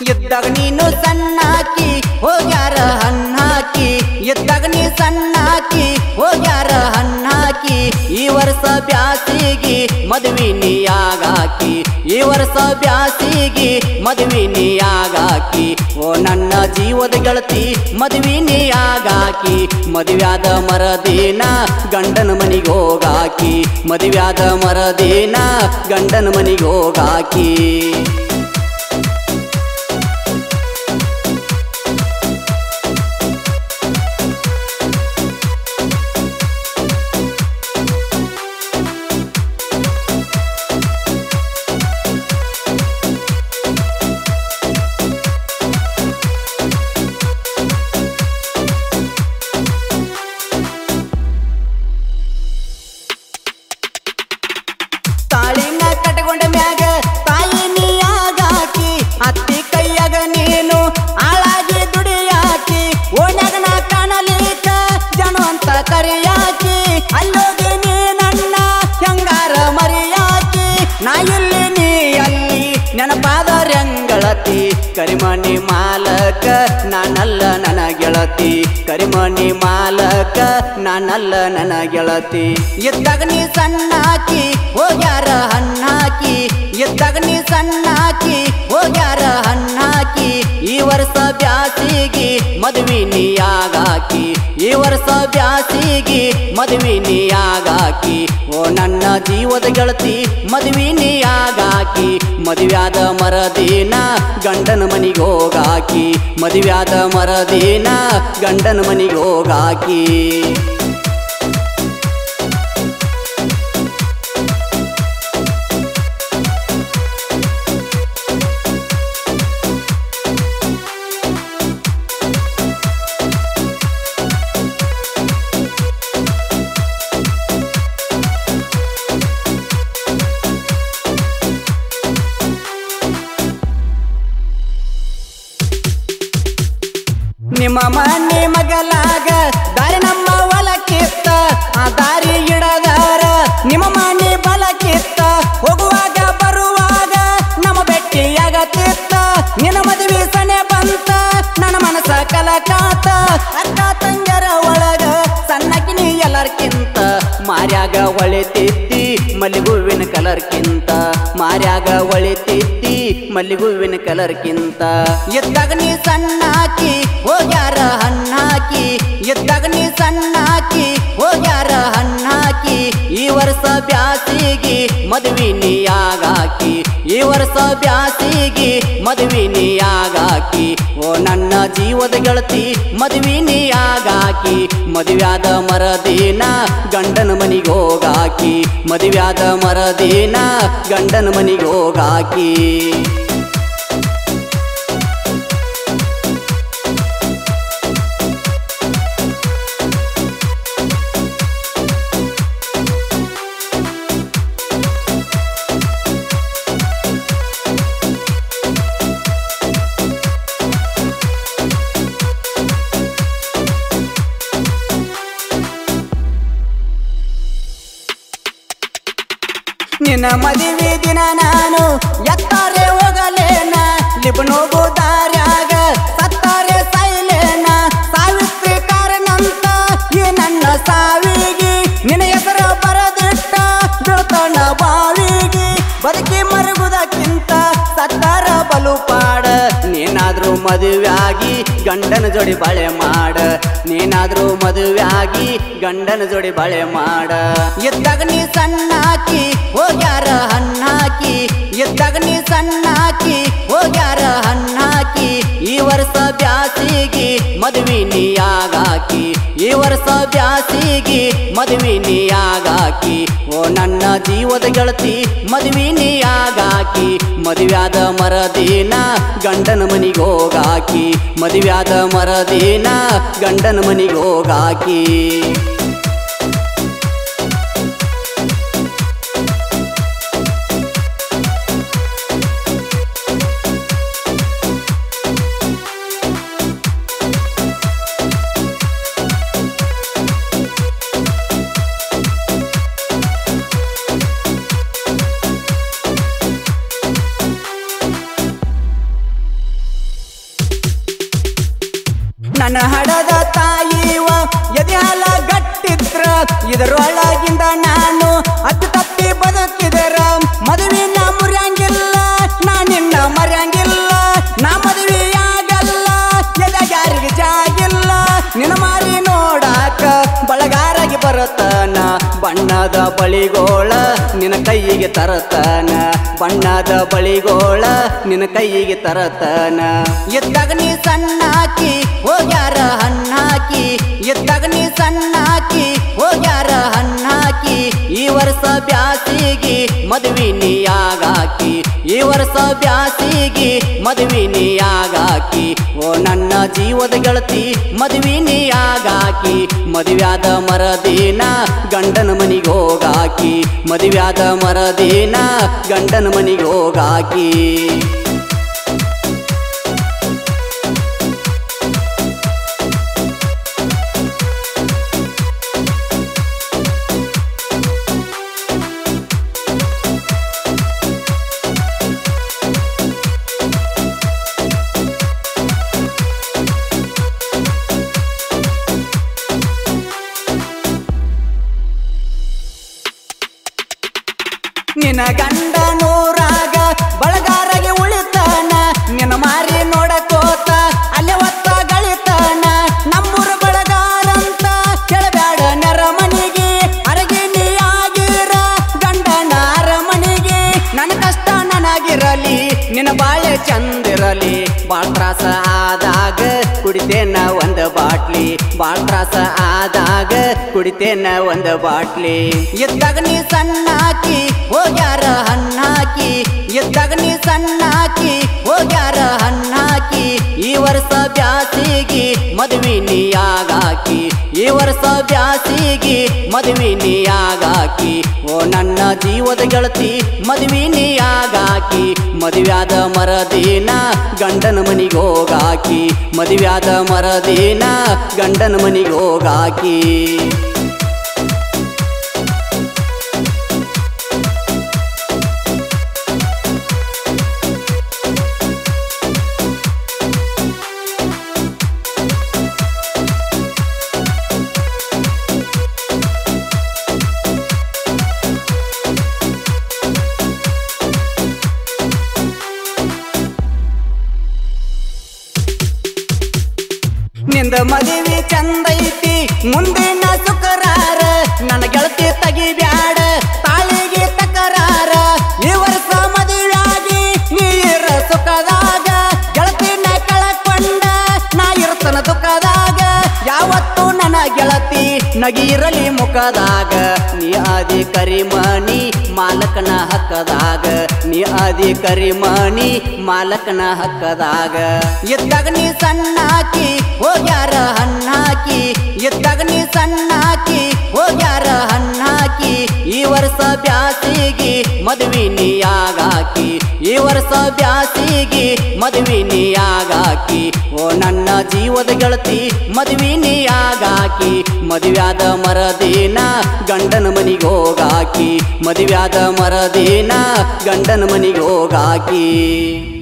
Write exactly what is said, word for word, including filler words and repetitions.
ಇದ್ದಾಗ ನೀನು ಸಣ್ಣಾಕಿ ಹೋಗ್ಯಾರ ಹಣ್ಣಾಕಿ ಇದ್ದಾಗ ನೀ ಸಣ್ಣಾಕಿ ಹೋಗ್ಯಾರ ಹಣ್ಣಾಕಿ ಈ ವರ್ಷ ಬ್ಯಾಸಿಗಿ ಮದುವೆ ನೀಯಾಗಾಕಿ ಈ ವರ್ಷ ಬ್ಯಾಸಿಗಿ ಮದುವೆ ನೀಯಾಗಾಕಿ ಓ ನನ್ನ ಜೀವದ ಗೆಳತಿ ಮದುವೆ ನೀಯಾಗಾಕಿ ಮದುವ್ಯಾದ ಮರದಿನ ಗಂಡನ ಮನಿಗೆ ಹೋಗಾಕಿ ಮದುವ್ಯಾದ ಮರದಿನ ಗಂಡನ ಮನಿಗೆ ಹೋಗಾಕಿ ತಾಳಿನ ಕಟ್ಟಗೊಂಡ ಮ್ಯಾಗ ತಾಯಿ ನೀಯಾಗಾಕಿ ಅತ್ತಿ ಕೈಯಾಗ ನೀನು ಆಳಾಗಿ ದುಡಿಯಾಕಿ ಓಣ್ಯಾಗನ ಕಾಣಲಿಕ್ಕ ಜನ ಅಂತ ಕರಿಯಾಕಿ ಅಲ್ಲೋಗಿ ನೀ ನನ್ನ ಹೆಂಗಾರ ಮರಿಯಾಕಿ ನಾ ಇಲ್ಲಿ ನೀ ಅಲ್ಲಿ ನೆನಪಾದ ರಂಗಳತಿ ಕರಿಮಣಿ ಮಾಲಕ ನಾನಲ್ಲ ನನ್ನ ಗೆಳತಿ ಕರಿಮಣಿ ಮಾಲಕ ನಾನಲ್ಲ ನನ್ನ ಗೆಳತಿ ಇದ್ದಾಗ ನೀ ಸಣ್ಣಾಕಿ ಹೋಗ್ಯಾರ ಹಣ್ಣಾಕಿ ಇದ್ದಾಗ ನೀ ಸಣ್ಣಾಕಿ ಹೋಗ್ಯಾರ ಹಣ್ಣಾಕಿ ಈ ವರ್ಷ ಬ್ಯಾಸಿಗಿ ಮದುವೆ ನೀಯಾಗಾಕಿ ಈ ವರ್ಷ ಬ್ಯಾಸಿಗಿ ಮದುವೆ ನೀಯಾಗಾಕಿ ಓ ನನ್ನ ಜೀವದ ಗೆಳತಿ ಮದುವೆ ನೀಯಾಗಾಕಿ ಮದುವ್ಯಾದ ಮರದಿನ ಗಂಡನ ಮನಿಗೆ ಹೋಗಾಕಿ ಮದುವ್ಯಾದ ಮರದಿನ ಗಂಡನ ಮನಿಗೆ ಹೋಗಾಕಿ ನಿಮ್ಮ ಮನೆ ಮಗಲಾಗ ದಾರಿ ನಮ್ಮ ಹೊಲಕ್ಕಿತ್ತ ಆ ದಾರಿ ಇಡದಾರ ನಿಮ್ಮ ಮನೆ ಬಲಕ್ಕಿತ್ತ ಹೋಗುವಾಗ ಬರುವಾಗ ನಮ್ಮ ಬೆಟ್ಟಿಯಾಗತ್ತಿತ್ತ ನಿನ್ನ ಮದುವೆ ಸನೆ ಬಂತ ನನ್ನ ಮನಸ ಕಲಕಾತ ಅಕ್ಕ ತಂಗರ ಒಳಗ ಸಣ್ಣಕಿನಿ ಎಲ್ಲರ್ಕಿಂತ ಮಾರ್ಯಾಗ ಒಳಿತಿತ್ತಿ ಮಲ್ಲಿಗುವಿನ ಕಲರ್ಕಿಂತ ಮಾರ್ಯಾಗ ಒಳಿತಿತ್ತಿ ಮಲ್ಲಿಗುವಿನ ಕಲರ್ಕಿಂತ ಇದ್ದಾಗ ನೀ ಸಣ್ಣಾಕಿ ಹೋಗ್ಯಾರ ಹಣ್ಣಾಕಿ ಇದ್ದಾಗ ನೀ ಸಣ್ಣಾಕಿ ಹೋಗ್ಯಾರ ಹಣ್ಣಾಕಿ ಈ ವರ್ಷ ಬ್ಯಾಸಿಗಿ ಮದುವೆ ನೀಯಾಗಾಕಿ ಈ ವರ್ಷ ಬ್ಯಾಸಿಗಿ ಮದುವೆ ನೀಯಾಗಾಕಿ ಓ ನನ್ನ ಜೀವದ ಗೆಳತಿ ಮದುವೆ ನೀಯಾಗಾಕಿ ಮದುವ್ಯಾದ ಮರದಿನ ಗಂಡನ ಮನಿಗೆ ಹೋಗಾಕಿ ಮದುವ್ಯಾದ ಮರದಿನ ಗಂಡನ ಮನಿಗೆ ಹೋಗಾಕಿ ನಿನ್ನ ಮದುವೆ ದಿನ ನಾನು ಎತ್ತಾರೆ ಹೋಗಲೇನ ಲಿಬನೋಗು ದಾರ್ಯಾಗ ಸತ್ತಾರೆ ಸೈಲೇನ ಸಾವಿತ್ರಿ ಕಾರಣಂತ ಈ ನನ್ನ ಸಾವಿಗೆ ನಿನ್ನ ಹೆಸರು ಬರದಿಟ್ಟ ಬೀಳ್ತಾನ ಬಾವಿಗೆ ಬದುಕಿ ಮರುಗುದಕ್ಕಿಂತ ಸತ್ತಾರ ಬಲು ಪಾಡ ನೀನಾದ್ರೂ ಮದುವೆಯಾಗಿ ಗಂಡನ ಜೋಡಿ ಬಾಳೆ ಮಾಡ ನೀನಾದ್ರೂ ಮದುವೆಯಾಗಿ ಗಂಡನ ಜೋಡಿ ಬಾಳೆ ಮಾಡ ಇದ್ದಾಗ ನೀ ಸಣ್ಣಾಕಿ ಹೋಗ್ಯಾರ ಹಣ್ಣಾಕಿ ಇದ್ದಾಗ ನೀ ಸಣ್ಣಾಕಿ ಹೋಗ್ಯಾರ ಹಣ್ಣಾಕಿ ಈ ವರ್ಷ ಬ್ಯಾಸಿಗಿ ಮದುವೆ ನೀಯಾಗಾಕಿ ಈ ವರ್ಷ ಬ್ಯಾಸಿಗಿ ಮದುವೆ ನೀಯಾಗಾಕಿ ಓ ನನ್ನ ಜೀವದ ಗೆಳತಿ ಮದುವೆ ನೀಯಾಗಾಕಿ ಮದುವ್ಯಾದ ಮರದಿನ ಗಂಡನ ಮನಿಗೆ ಹೋಗಾಕಿ ಮದುವ್ಯಾದ ಮರದಿನ ಗಂಡನ ಮನಿಗೆ ಹೋಗಾಕಿ ನನ್ನ ಹಡದ ತಾಯಿವ ಎದೆ ಹಾಲ ಗಟ್ಟಿದ್ರ ಇದರೊಳಗಿಂದ ನಾನು ಅತ್ತಿ ತಪ್ಪಿ ಬದುಕಿದರ ಮದುವಿನ ಮುರಿಯಂಗಿಲ್ಲ ನಾ ನಿನ್ನ ಮರೆಯಂಗಿಲ್ಲ ನಾ ಮದುವೆಯಾಗಲ್ಲ ಎದೆ ಯಾರಿಗೆ ಜಾಗಿಲ್ಲ ನಿನ್ನ ಮಾರಿ ನೋಡಾಕ ಬಳಗಾರಾಗಿ ಬರತನ ಬಣ್ಣದ ಬಳಿಗೋಳ ನಿನ್ನ ಕೈಯಿಗೆ ತರತನ ಬಣ್ಣದ ಬಳಿಗೋಳ ನಿನ್ನ ಕೈಯಿಗೆ ತರತನ ಎದ್ದಾಗ ನೀ ಸಣ್ಣಾಕಿ ಹೋಗ್ಯಾರ ಹಣ್ಣಾಕಿ ಎದ್ದಾಗ ನೀ ಸಣ್ಣಾಕಿ ಹೋಗ್ಯಾರ ಹಣ್ಣಾಕಿ ಈ ವರ್ಷ ಬ್ಯಾಸಿಗಿ ಮದುವಿನಿಯಾಗಾಕಿ ಈ ವರ್ಷ ಬ್ಯಾಸಿಗಿ ಮದುವಿನಿಯಾಗಾಕಿ ಓ ನನ್ನ ಜೀವದ ಗೆಳತಿ ಮದುವಿನಿಯಾಗಾಕಿ ಮದುವ್ಯಾದ ಮರದಿನ ಗಂಡನ ಮನಿಗೆ ಹೋಗಾಕಿ ಮದುವ್ಯಾದ ಮರದಿನ ಗಂಡನ ಮನಿಗೆ ಹೋಗಾಕಿ ನಿನ್ನ ಗಂಡ ನೂರಾಗ ಬಳಗಾರಗೆ ಉಳಿತಾನ ನಿನ್ನ ಮಾರಿ ನೋಡಕೋತ ಅಲ್ಲೇ ಒತ್ತ ಗಳಿತಾನ ನಮ್ಮೂರ ಬಳಗಾರಂತ ಕೆಳಬ್ಯಾಡ ನೆರಮನಿಗೆ ಅರಗಿನಿ ಆಗಿರ ಗಂಡನ ಅರಮನಿಗೆ ನನ್ನ ಕಷ್ಟ ನನಗಿರಲಿ ನಿನ್ನ ಬಾಳೆ ಚಂದಿರಲಿ ಬಾಳ್ ತ್ರಾಸ ಆದಾಗ ಕುಡಿತೇನ ಒಂದ ಬಾಟ್ಲಿ ಬಾಳ್ ತ್ರಾಸ ಆದಾಗ ಕುಡಿತೇನ ಒಂದ ಬಾಟ್ಲಿ ಎದ್ದಾಗ ನೀ ಸಣ್ಣಾಕಿ ಹೋಗ್ಯಾರ ಹಣ್ಣಾಕಿ ಎದ್ದಾಗ ನೀ ಸಣ್ಣಾಕಿ ಹೋಗ್ಯಾರ ಹಣ್ಣಾಕಿ ಈ ವರ್ಷ ಬ್ಯಾಸಿಗಿ ಮದುವಿನಿಯಾಗಾಕಿ ಈ ವರ್ಷ ಬ್ಯಾಸಿಗಿ ಮದುವಿನಿಯಾಗಾಕಿ ಓ ನನ್ನ ಜೀವದ ಗೆಳತಿ ಮದುವಿನಿಯಾಗಾಕಿ ಮದುವ್ಯಾದ ಮರದಿನ ಗಂಡನ ಮನಿಗೆ ಹೋಗಾಕಿ ಮದುವ್ಯಾದ ಮರದಿನ ಗಂಡನ ಮನಿಗೆ ಹೋಗಾಕಿ ನಿಂದ ಮದುವೆ ಚಂದೈತಿ ಮುಂದಿನ ಸುಕರಾರ ನನ್ನ ಗೆಳತಿ ತಗಿಬ್ಯಾಡ ತಾಳಿಗೆ ತಕರಾರ ಈ ವರ್ಷ ಮದುವೆಯಾಗಿ ನೀರ ಸುಖದಾಗ ಗೆಳತಿನ ಕಳಕೊಂಡ ನಾ ಇರ್ತನ ದುಃಖದಾಗ ಯಾವತ್ತು ನನ್ನ ಗೆಳತಿ ನಗಿರಲಿ ಮುಖದಾಗ ನೀ ಆದಿ ಕರಿಮಣಿ ಮಾಲಕನ ಹಕ್ಕದಾಗ ನೀ ಆದಿ ಕರಿಮಣಿ ಮಾಲಕನ ಹಕ್ಕದಾಗ ಎದ್ದಾಗ ನೀ ಸಣ್ಣಾಕಿ ಹೋಗ್ಯಾರ ಹಣ್ಣಾಕಿ ಎದ್ದಾಗ ನೀ ಸಣ್ಣಾಕಿ ಹೋಗ್ಯಾರ ಹಣ್ಣಾಕಿ ಈ ವರ್ಷ ಬ್ಯಾಸಿಗಿ ಮದುವಿನಿಯಾಗಾಕಿ ಈ ವರ್ಷ ಬ್ಯಾಸಿಗಿ ಮದುವಿನಿಯಾಗಾಕಿ ಓ ನನ್ನ ಜೀವದ ಗೆಳತಿ ಮದುವಿನಿಯಾಗಾಕಿ ಮದುವ್ಯಾದ ಮರದಿನ ಗಂಡನ ಮನಿಗೆ ಹೋಗಾಕಿ ಮದುವ್ಯಾದ ಮರದಿನ ಗಂಡನ ಮನಿಗೆ ಹೋಗಾಕಿ